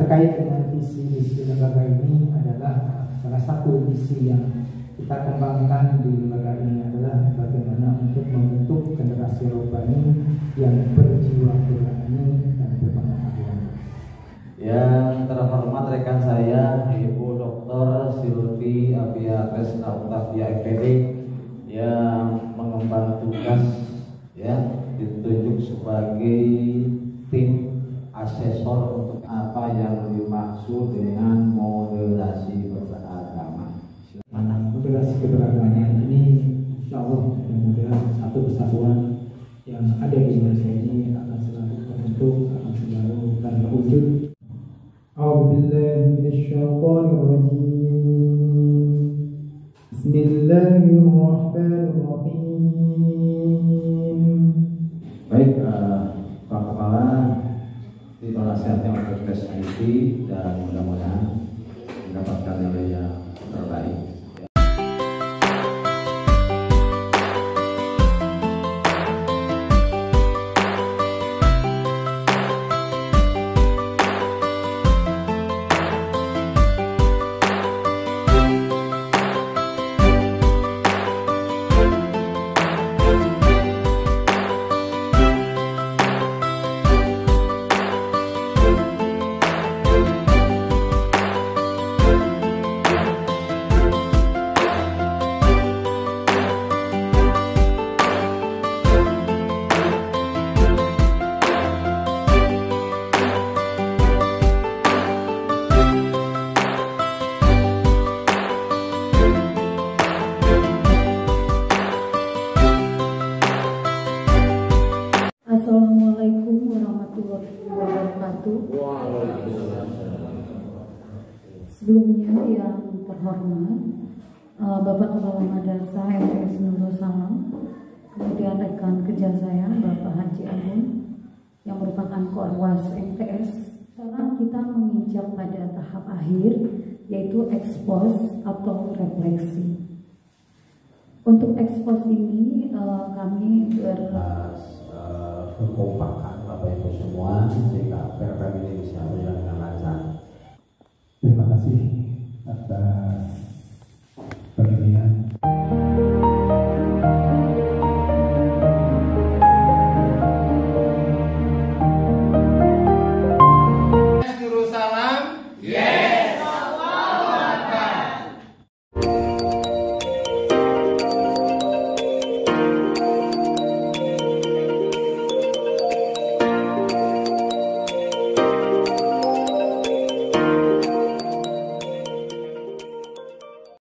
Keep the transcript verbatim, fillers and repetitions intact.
terkait dengan visi-visi lembaga ini adalah salah satu visi yang kita kembangkan di lembaga ini adalah bagaimana untuk membentuk generasi robani yang berjiwa berani dan berpengetahuan. Yang terhormat rekan saya Ibu Doktor Silvi Abia Tresna Octavia M Pd yang mengemban tugas ya ditunjuk sebagai tim asesor untuk apa yang dimaksud dengan moderasi beragama. Moderasi keberagaman ini insya Allah mudah-mudahan satu kesatuan yang ada di Indonesia ini akan selalu terbentuk, akan selalu akan terwujud. A'udzubillahi minasyaitonir rajim. Bismillahirrahmanirrahim. Baik, uh, Pak Kepala Tito Nasihatnya untuk tes I T dan mudah-mudahan mendapatkan nilai yang terbaik. Assalamualaikum warahmatullahi wabarakatuh. Sebelumnya yang terhormat Bapak Kepala Madrasah M T S Nurul Salam, kemudian rekan kerja saya Bapak Haji Agung yang merupakan Koarwas M T S. Sekarang kita menginjak pada tahap akhir yaitu ekspos atau refleksi. Untuk ekspos ini kami ber kekompakan Bapak Ibu semua sehingga P R P M ini bisa